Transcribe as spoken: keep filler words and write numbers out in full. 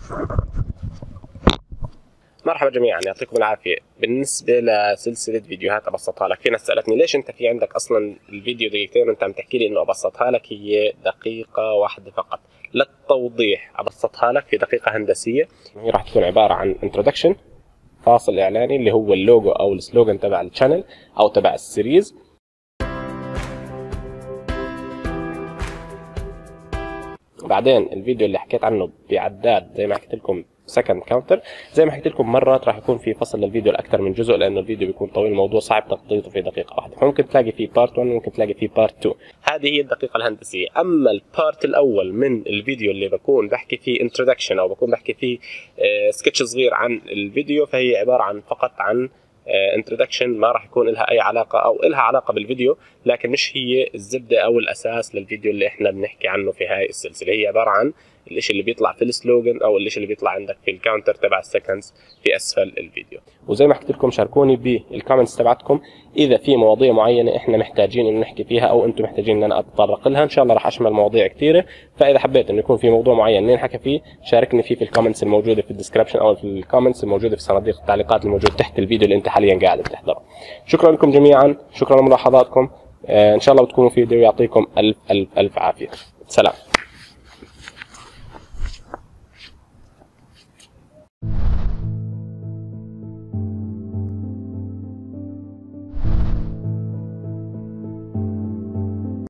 مرحبا جميعا، يعطيكم العافية. بالنسبة لسلسلة فيديوهات أبسطها لك، في ناس سألتني ليش أنت في عندك أصلا الفيديو دقيقتين وأنت عم تحكي لي إنه أبسطها لك هي دقيقة واحدة فقط. للتوضيح أبسطها لك في دقيقة هندسية، هي راح تكون عبارة عن introduction، فاصل إعلاني اللي هو اللوجو أو السلوغن تبع الشانل أو تبع السيريز. بعدين الفيديو اللي حكيت عنه بعداد زي ما حكيت لكم سكند كاونتر، زي ما حكيت لكم مرات راح يكون في فصل للفيديو لاكثر من جزء لانه الفيديو بيكون طويل، الموضوع صعب تغطيته في دقيقه واحده، فممكن تلاقي فيه بارت واحد ممكن تلاقي فيه بارت اثنين. هذه هي الدقيقه الهندسيه. اما البارت الاول من الفيديو اللي بكون بحكي فيه انترودكشن او بكون بحكي فيه سكتش صغير عن الفيديو، فهي عباره عن فقط عن انترودكشن، ما راح يكون لها اي علاقه او لها علاقه بالفيديو، لكن مش هي الزبده او الاساس للفيديو اللي احنا بنحكي عنه في هاي السلسله. هي عباره عن الاشي اللي بيطلع في السلوغن او الاشي اللي بيطلع عندك في الكاونتر تبع السكندز في اسفل الفيديو. وزي ما حكيت لكم شاركوني بالكومنتس تبعتكم اذا في مواضيع معينه احنا محتاجين انه نحكي فيها او انتم محتاجين ان انا اتطرق لها. ان شاء الله راح اشمل مواضيع كثيره، فاذا حبيت انه يكون في موضوع معين ننحكى فيه شاركني فيه في الكومنتس الموجوده في الديسكربشن او في الكومنتس الموجوده في صناديق التعليقات الموجوده تحت الفيديو اللي انت حاليا قاعد تحضره. شكرا لكم جميعا، شكرا لملاحظاتكم، ان شاء الله بتكونوا في فيديو. يعطيكم الف الف الف عافيه. سلام.